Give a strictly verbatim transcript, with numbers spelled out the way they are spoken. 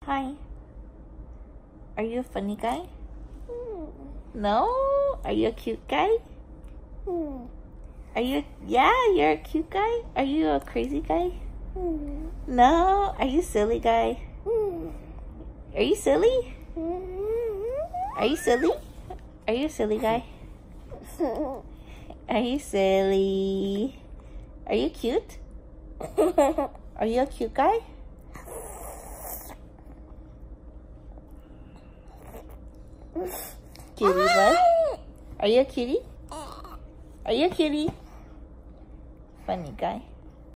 Hi. Are you a funny guy? No? Are you a cute guy? Are you, yeah, you're a cute guy? Are you a crazy guy? No? Are you a silly guy? Are you silly? Are you silly? Are you a silly guy? Are you silly? Are you cute? Are you a cute guy? Cutie bud? Are you a cutie? Are you a cutie? Funny guy.